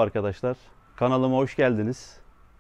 arkadaşlar. Kanalıma hoş geldiniz.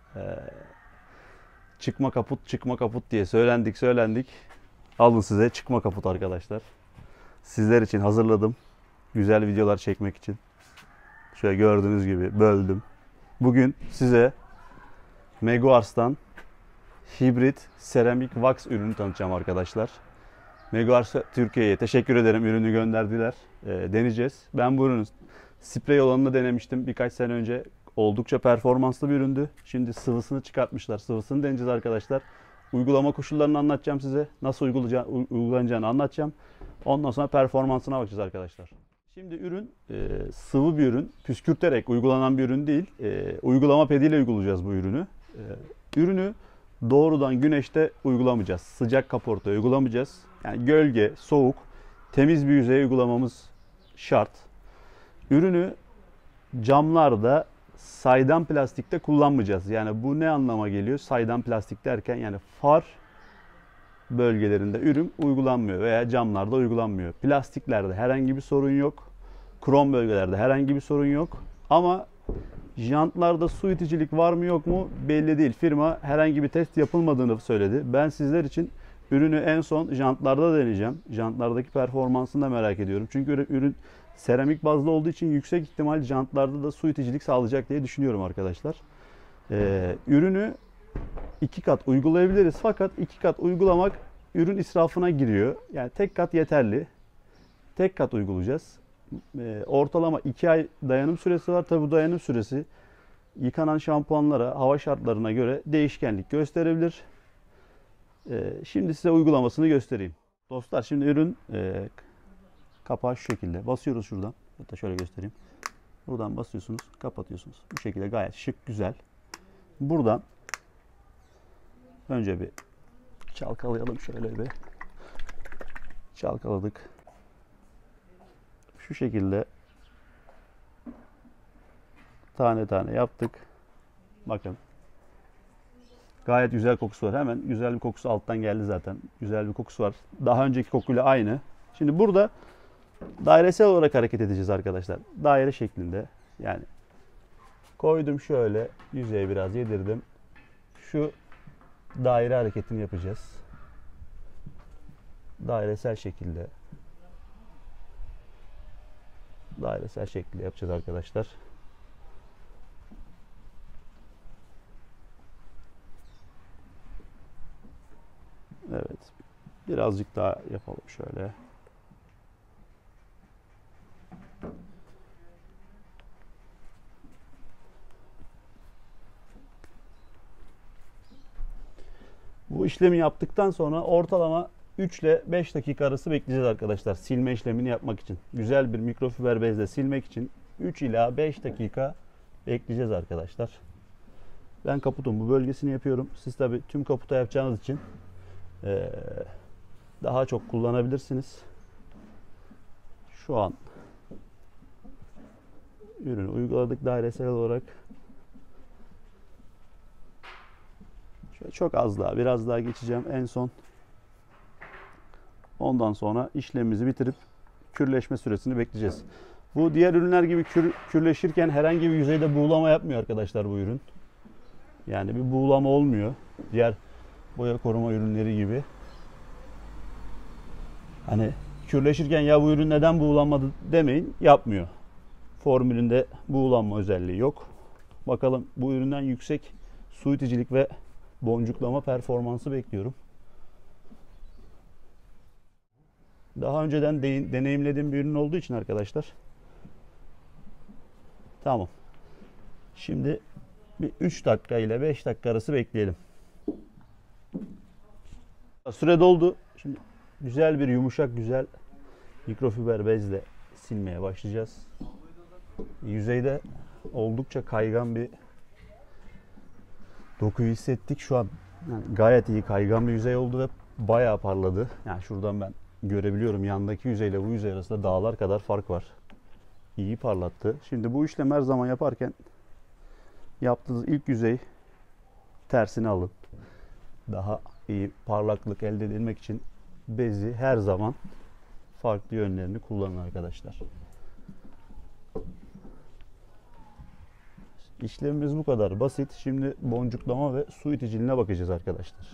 Çıkma kaput diye söylendik. Alın size çıkma kaput arkadaşlar. Sizler için hazırladım. Güzel videolar çekmek için. Şöyle gördüğünüz gibi böldüm. Bugün size Meguars'tan hibrit seramik wax ürünü tanıtacağım arkadaşlar. Meguars Türkiye'ye teşekkür ederim. Ürünü gönderdiler. Deneyeceğiz. Ben bu ürünü sprey olanını denemiştim birkaç sene önce. Oldukça performanslı bir üründü. Şimdi sıvısını çıkartmışlar. Sıvısını deneyeceğiz arkadaşlar. Uygulama koşullarını anlatacağım size. Nasıl uygulanacağını anlatacağım. Ondan sonra performansına bakacağız arkadaşlar. Şimdi ürün sıvı bir ürün. Püskürterek uygulanan bir ürün değil. Uygulama pediyle uygulayacağız bu ürünü. Ürünü doğrudan güneşte uygulamayacağız. Sıcak kaporta uygulamayacağız. Yani gölge, soğuk, temiz bir yüzeye uygulamamız şart. Ürünü camlarda saydam plastikte kullanmayacağız. Yani bu ne anlama geliyor? Saydam plastik derken yani far bölgelerinde ürün uygulanmıyor veya camlarda uygulanmıyor. Plastiklerde herhangi bir sorun yok. Krom bölgelerde herhangi bir sorun yok. Ama jantlarda su iticilik var mı yok mu belli değil. Firma herhangi bir test yapılmadığını söyledi. Ben sizler için ürünü en son jantlarda deneyeceğim. Jantlardaki performansını da merak ediyorum. Çünkü ürün seramik bazlı olduğu için yüksek ihtimal jantlarda da su iticilik sağlayacak diye düşünüyorum arkadaşlar. Ürünü 2 kat uygulayabiliriz. Fakat 2 kat uygulamak ürün israfına giriyor. Yani tek kat yeterli. Tek kat uygulayacağız. Ortalama 2 ay dayanım süresi var. Tabi bu dayanım süresi yıkanan şampuanlara, hava şartlarına göre değişkenlik gösterebilir. Şimdi size uygulamasını göstereyim. Dostlar şimdi ürün kapağı şu şekilde. Basıyoruz şuradan. Hatta şöyle göstereyim. Buradan basıyorsunuz, kapatıyorsunuz. Bu şekilde gayet şık, güzel. Buradan önce bir çalkalayalım şöyle bir. Çalkaladık. Şu şekilde tane tane yaptık. Bakın. Gayet güzel kokusu var. Hemen güzel bir kokusu alttan geldi zaten. Güzel bir kokusu var. Daha önceki kokuyla aynı. Şimdi burada dairesel olarak hareket edeceğiz arkadaşlar. Daire şeklinde. Yani koydum şöyle yüzeye biraz yedirdim. Şu daire hareketini yapacağız. Dairesel şekilde. Dairesel şekilde yapacağız arkadaşlar. Evet. Birazcık daha yapalım şöyle. Bu işlemi yaptıktan sonra ortalama 3 ile 5 dakika arası bekleyeceğiz arkadaşlar. Silme işlemini yapmak için. Güzel bir mikrofiber bezle silmek için 3 ila 5 dakika bekleyeceğiz arkadaşlar. Ben kaputun bu bölgesini yapıyorum. Siz tabi tüm kaputa yapacağınız için daha çok kullanabilirsiniz. Şu an ürünü uyguladık dairesel olarak. Şöyle çok az daha, biraz daha geçeceğim en son. Ondan sonra işlemimizi bitirip kürleşme süresini bekleyeceğiz. Bu diğer ürünler gibi kürleşirken herhangi bir yüzeyde buğulama yapmıyor arkadaşlar bu ürün. Yani bir buğulama olmuyor. Diğer boya koruma ürünleri gibi. Hani kürleşirken ya bu ürün neden buğulanmadı demeyin, yapmıyor. Formülünde buğulanma özelliği yok. Bakalım bu üründen yüksek su iticilik ve boncuklama performansı bekliyorum. Daha önceden deneyimlediğim bir ürün olduğu için arkadaşlar. Tamam. Şimdi bir 3 dakika ile 5 dakika arası bekleyelim. Süre doldu. Şimdi güzel bir yumuşak güzel mikrofiber bezle silmeye başlayacağız. Yüzeyde oldukça kaygan bir dokuyu hissettik. Şu an yani gayet iyi kaygan bir yüzey oldu ve bayağı parladı. Yani şuradan ben görebiliyorum yandaki yüzeyle bu yüzey arasında dağlar kadar fark var. İyi parlattı. Şimdi bu işlem her zaman yaparken yaptığınız ilk yüzey tersini alın. Daha iyi parlaklık elde edilmek için bezi her zaman farklı yönlerini kullanın arkadaşlar. İşlemimiz bu kadar basit. Şimdi boncuklama ve su iticiliğine bakacağız arkadaşlar.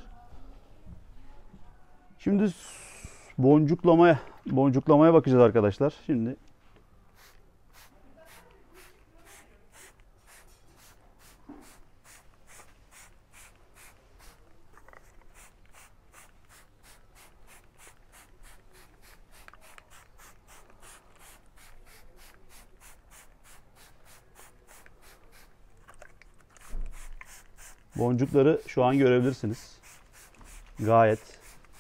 Şimdi boncuklamaya bakacağız arkadaşlar. Şimdi boncukları şu an görebilirsiniz. Gayet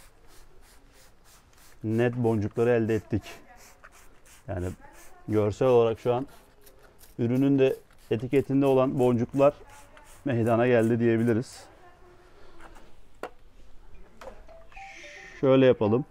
net boncukları elde ettik. Yani görsel olarak şu an ürünün de etiketinde olan boncuklar meydana geldi diyebiliriz. Şöyle yapalım.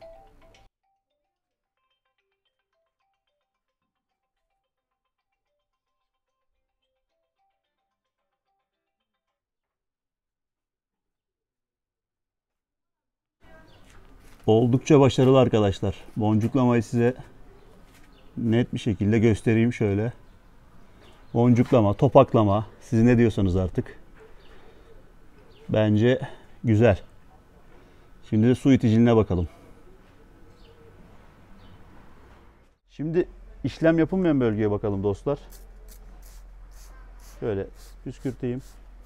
Oldukça başarılı arkadaşlar. Boncuklamayı size net bir şekilde göstereyim şöyle. Boncuklama, topaklama, siz ne diyorsanız artık. Bence güzel. Şimdi de su iticiliğine bakalım. Şimdi işlem yapılmayan bölgeye bakalım dostlar. Şöyle püskürteyim.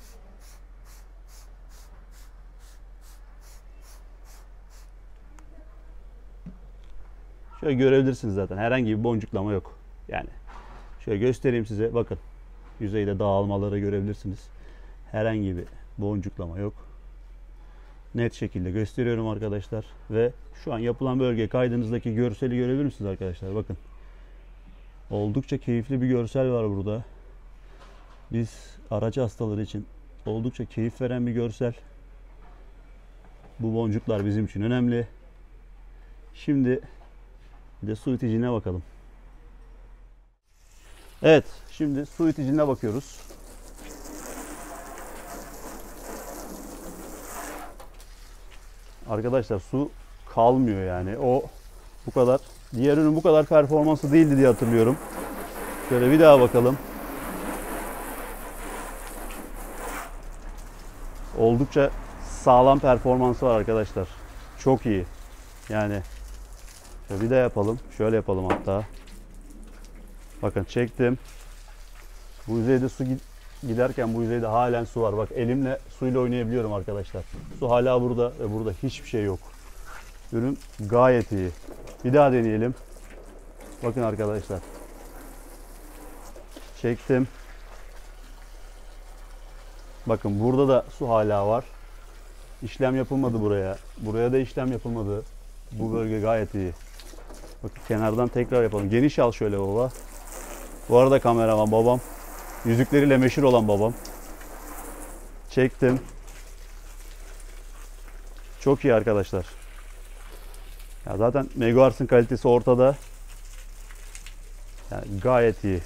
Şöyle görebilirsiniz zaten. Herhangi bir boncuklama yok. Yani şöyle göstereyim size. Bakın. Yüzeyde dağılmaları görebilirsiniz. Herhangi bir boncuklama yok. Net şekilde gösteriyorum arkadaşlar. Ve şu an yapılan bölge kaydınızdaki görseli görebilir misiniz arkadaşlar? Bakın. Oldukça keyifli bir görsel var burada. Biz araç hastaları için oldukça keyif veren bir görsel. Bu boncuklar bizim için önemli. Şimdi bir de su iticiliğine bakalım. Evet, şimdi su iticiliğine bakıyoruz. Arkadaşlar su kalmıyor yani. O bu kadar. Diğer ürün bu kadar performanslı değildi diye hatırlıyorum. Şöyle bir daha bakalım. Oldukça sağlam performansı var arkadaşlar. Çok iyi. Yani bir daha yapalım. Şöyle yapalım hatta. Bakın çektim. Bu yüzeyde su giderken bu yüzeyde halen su var. Bak elimle suyla oynayabiliyorum arkadaşlar. Su hala burada ve burada hiçbir şey yok. Ürün gayet iyi. Bir daha deneyelim. Bakın arkadaşlar. Çektim. Bakın burada da su hala var. İşlem yapılmadı buraya. Buraya da işlem yapılmadı. Bu bölge gayet iyi. Bakın kenardan tekrar yapalım. Geniş al şöyle baba. Bu arada kameraman babam. Yüzükleriyle meşhur olan babam. Çektim. Çok iyi arkadaşlar. Ya zaten Meguiars'ın kalitesi ortada. Yani gayet iyi.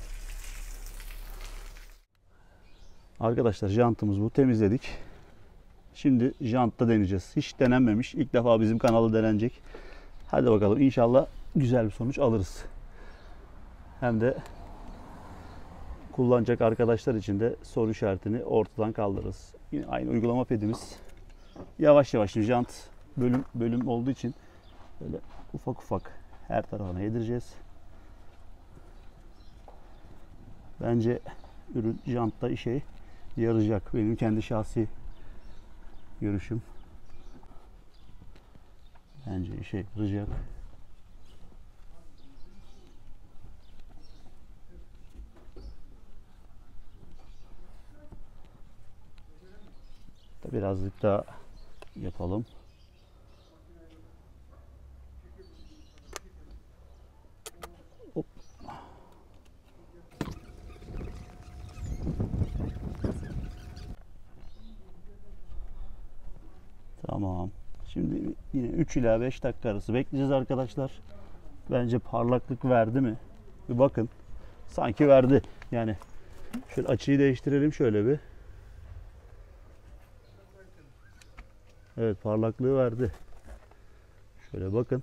Arkadaşlar jantımız bu. Temizledik. Şimdi jantta deneyeceğiz. Hiç denenmemiş. İlk defa bizim kanalda denenecek. Hadi bakalım. İnşallah güzel bir sonuç alırız. Hem de kullanacak arkadaşlar için de soru işaretini ortadan kaldırırız. Yine aynı uygulama pedimiz. Yavaş yavaş şimdi jant bölüm olduğu için böyle ufak ufak her tarafına yedireceğiz. Bence ürün jantta işe yarayacak. Benim kendi şahsi görüşüm. Bence işe yarayacak. Birazcık daha yapalım. Hop. Tamam. Şimdi yine 3 ila 5 dakika arası bekleyeceğiz arkadaşlar. Bence parlaklık verdi mi? Bir bakın. Sanki verdi. Yani şöyle açıyı değiştirelim şöyle bir. Evet, parlaklığı verdi. Şöyle bakın.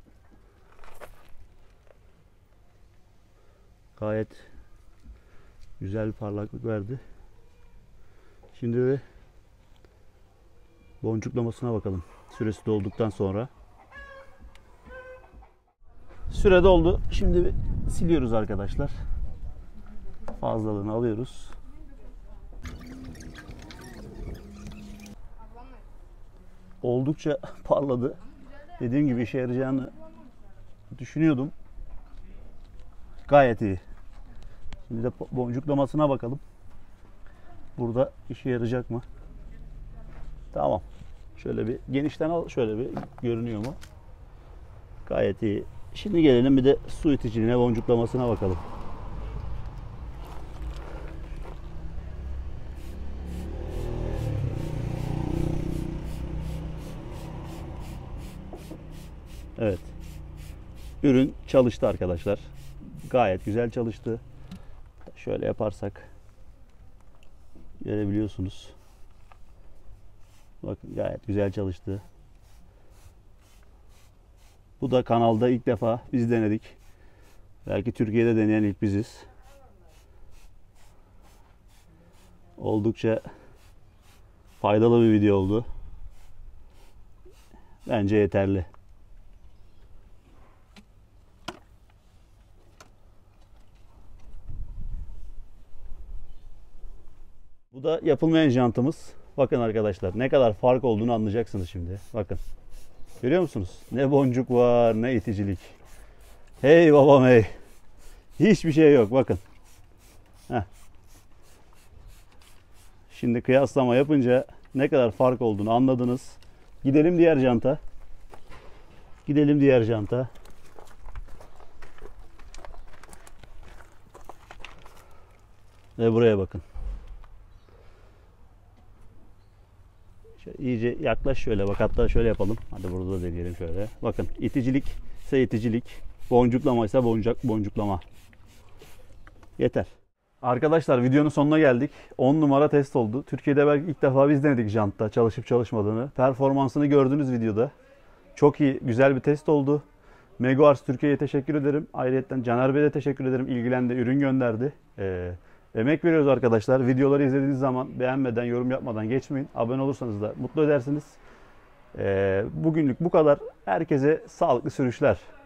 Gayet Güzel bir parlaklık verdi. Şimdi de boncuklamasına bakalım. Süresi dolduktan sonra. Süre doldu. Şimdi bir siliyoruz arkadaşlar. Fazlalığını alıyoruz. Oldukça parladı. Dediğim gibi işe yarayacağını düşünüyordum. Gayet iyi. Şimdi de boncuklamasına bakalım. Burada işe yarayacak mı? Tamam. Şöyle bir genişten al. Şöyle bir görünüyor mu? Gayet iyi. Şimdi gelelim bir de su iticiliğine, boncuklamasına bakalım. Evet. Ürün çalıştı arkadaşlar. Gayet güzel çalıştı. Şöyle yaparsak görebiliyorsunuz. Bakın gayet güzel çalıştı. Bu da kanalda ilk defa biz denedik. Belki Türkiye'de deneyen ilk biziz. Oldukça faydalı bir video oldu. Bence yeterli. Bu da yapılmayan jantımız. Bakın arkadaşlar ne kadar fark olduğunu anlayacaksınız şimdi. Bakın. Görüyor musunuz? Ne boncuk var, ne iticilik. Hey babam hey. Hiçbir şey yok bakın. Heh. Şimdi kıyaslama yapınca ne kadar fark olduğunu anladınız. Gidelim diğer janta. Gidelim diğer janta. Ve buraya bakın. Şöyle iyice yaklaş şöyle bak, hatta şöyle yapalım. Hadi burada da deneyelim şöyle. Bakın iticilik ise iticilik, boncuklama ise boncuklama. Yeter. Arkadaşlar videonun sonuna geldik. 10 numara test oldu. Türkiye'de belki ilk defa biz denedik jantta çalışıp çalışmadığını. Performansını gördünüz videoda. Çok iyi, güzel bir test oldu. Megoars Türkiye'ye teşekkür ederim. Ayrıca Caner Bey'e de teşekkür ederim. İlgilendi, ürün gönderdi. Emek veriyoruz arkadaşlar. Videoları izlediğiniz zaman beğenmeden, yorum yapmadan geçmeyin. Abone olursanız da mutlu edersiniz. Bugünlük bu kadar. Herkese sağlıklı sürüşler.